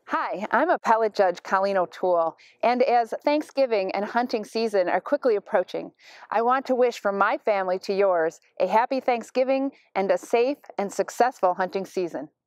Hi, I'm Appellate Judge Colleen O'Toole, and as Thanksgiving and hunting season are quickly approaching, I want to wish from my family to yours a happy Thanksgiving and a safe and successful hunting season.